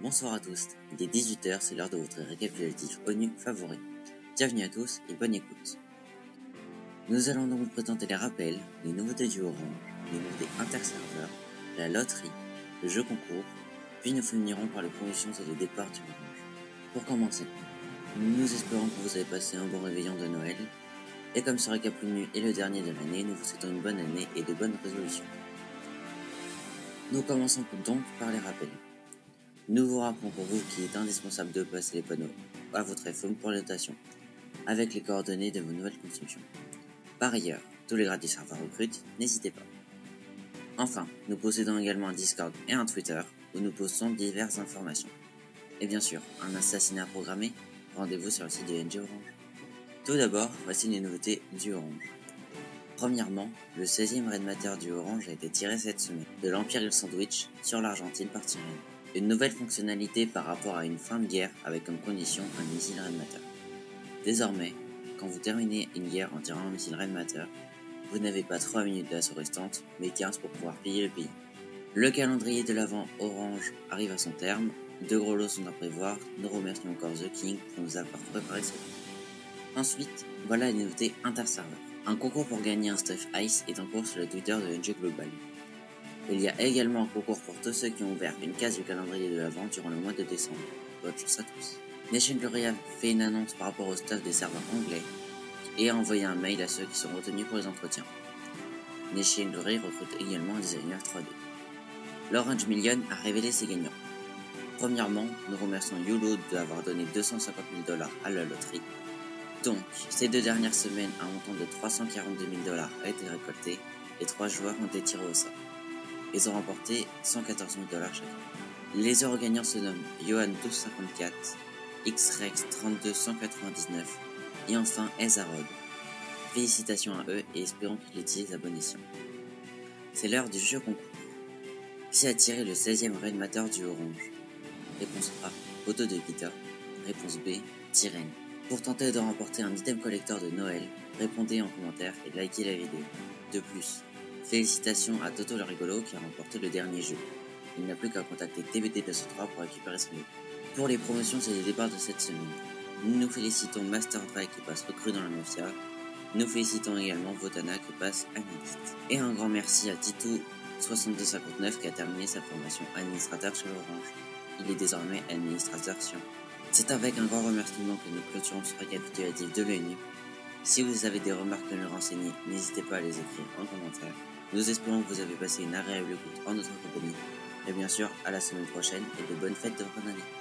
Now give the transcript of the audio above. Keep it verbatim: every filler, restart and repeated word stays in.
Bonsoir à tous, il est dix-huit heures, c'est l'heure de votre récapitulatif ONU favori. Bienvenue à tous et bonne écoute. Nous allons donc vous présenter les rappels, les nouveautés du Orange, les nouveautés interserveurs, la loterie, le jeu concours, puis nous finirons par les promotions et les départs du Orange. Pour commencer, nous espérons que vous avez passé un bon réveillon de Noël, et comme ce récap ONU est le dernier de l'année, nous vous souhaitons une bonne année et de bonnes résolutions. Nous commençons donc par les rappels. Nous vous rappelons pour vous qu'il est indispensable de passer les panneaux à votre iPhone pour les notations, avec les coordonnées de vos nouvelles constructions. Par ailleurs, tous les grades du serveur recrutent, n'hésitez pas. Enfin, nous possédons également un Discord et un Twitter où nous postons diverses informations. Et bien sûr, un assassinat programmé, rendez-vous sur le site de N G Orange. Tout d'abord, voici les nouveautés du Orange. Premièrement, le seizième Raid Matter du Orange a été tiré cette semaine de l'Imperial Sandwich sur l'Argentine par Tyrene. Une nouvelle fonctionnalité par rapport à une fin de guerre avec comme condition un missile Raid Matter. Désormais, quand vous terminez une guerre en tirant un missile Raid Matter, vous n'avez pas trois minutes d'assaut restantes, mais quinze pour pouvoir piller le pays. Le calendrier de l'avant Orange arrive à son terme, deux gros lots sont à prévoir, nous remercions encore The King pour nous avoir préparé ce lot. Ensuite, voilà les nouveautés interserveurs. Un concours pour gagner un Stuff Ice est en cours sur le Twitter de N G Global. Il y a également un concours pour tous ceux qui ont ouvert une case du calendrier de l'avant durant le mois de décembre. Bonne chance à tous. Nation Glory a fait une annonce par rapport au staff des serveurs anglais et a envoyé un mail à ceux qui sont retenus pour les entretiens. Nation Glory recrute également un designer trois D. L'Orange Million a révélé ses gagnants. Premièrement, nous remercions YOLO d'avoir donné deux cent cinquante mille dollars à la loterie. Donc, ces deux dernières semaines, un montant de trois cent quarante-deux mille dollars a été récolté et trois joueurs ont été tirés au sort. Ils ont remporté cent quatorze mille dollars chacun. Les heureux gagnants se nomment Johan douze cinquante-quatre, X-Rex trente-deux cent quatre-vingt-dix-neuf et enfin Ezarod. Félicitations à eux et espérons qu'ils utilisent à bon escient. C'est l'heure du jeu concours. Qui a tiré le seizième Raid Matter du Orange? Réponse A, Photo de Vita. Réponse B, Tyrene. Pour tenter de remporter un item collector de Noël, répondez en commentaire et likez la vidéo. De plus, félicitations à Toto le rigolo qui a remporté le dernier jeu. Il n'a plus qu'à contacter T B T P S trois pour récupérer son lot. Pour les promotions et les départs de cette semaine, nous félicitons Master Dry qui passe recrue dans la Mafia. Nous félicitons également Votana qui passe analyste. Et un grand merci à Titou soixante-deux cinquante-neuf qui a terminé sa formation administrateur chez Orange. Il est désormais administrateur sur. C'est avec un grand remerciement que nous clôturons ce récapitulatif de l'ONU. Si vous avez des remarques à nous renseigner, n'hésitez pas à les écrire en commentaire. Nous espérons que vous avez passé une agréable écoute en notre compagnie. Et bien sûr, à la semaine prochaine et de bonnes fêtes de fin d'année.